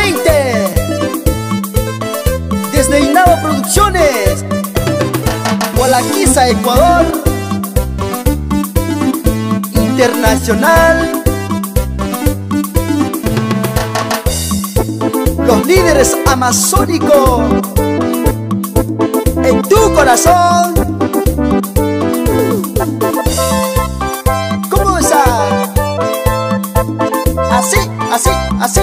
2020 desde Inaba Producciones, Gualaquiza, Ecuador. Internacional, los líderes amazónicos en tu corazón. ¿Cómo esa? Así, así, así.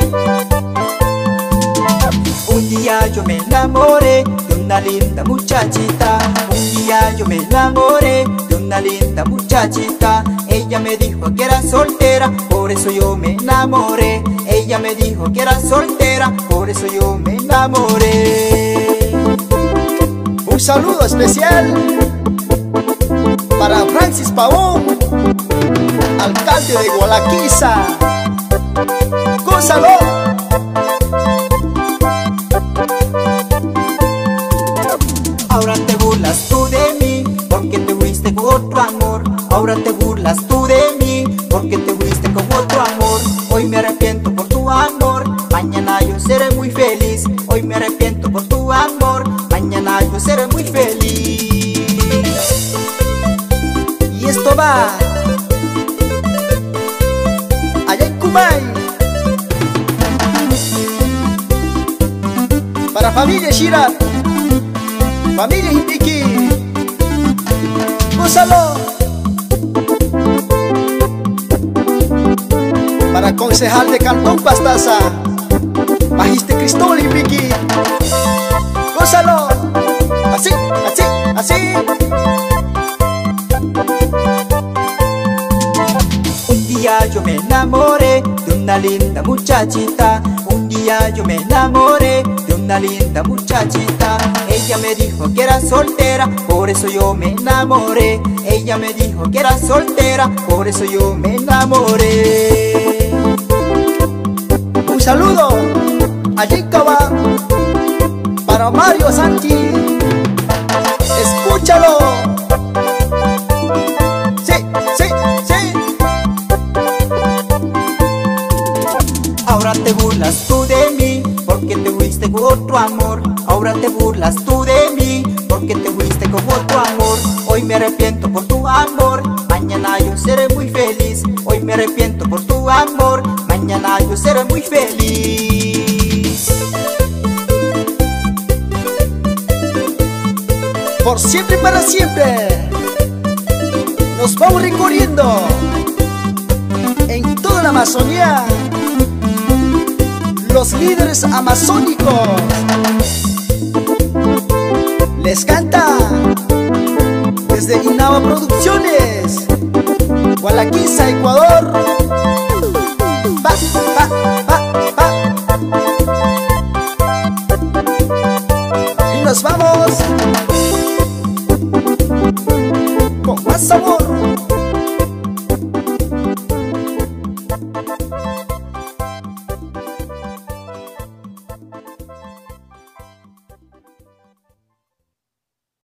Un día yo me enamoré de una linda muchachita. Un día yo me enamoré de una linda muchachita. Ella me dijo que era soltera, por eso yo me enamoré. Ella me dijo que era soltera, por eso yo me enamoré. Un saludo especial para Francis Pavón, alcalde de Gualaquiza. ¡Gózalo! Ahora te burlas tú de mí porque te fuiste con otro amor. Ahora te burlas tú de mí porque te fuiste con otro amor. Hoy me arrepiento por tu amor, mañana yo seré muy feliz. Hoy me arrepiento por tu amor, mañana yo seré muy feliz. Y esto va allá en Kumay, para familia Shira, familia Hindiki. ¡Gózalo! Para concejal de Cantón Pastaza, Magiste Cristóbal Hindiki. ¡Gózalo! Así, así, así. Un día yo me enamoré de una linda muchachita. Un día yo me enamoré de una linda muchachita. Ella me dijo que era soltera, por eso yo me enamoré. Ella me dijo que era soltera, por eso yo me enamoré. Un saludo a Yicaba para Mario Santi. Escúchalo. Sí, sí, sí. Ahora te burlas tú de mí porque te fuiste con otro amor. Ahora te burlas tú de mí porque te fuiste con otro amor. Hoy me arrepiento por tu amor, mañana yo seré muy feliz. Hoy me arrepiento por tu amor, mañana yo seré muy feliz. Por siempre y para siempre nos vamos recorriendo en toda la Amazonía. Los líderes amazónicos les canta desde Inaba Producciones, Gualaquiza, Ecuador.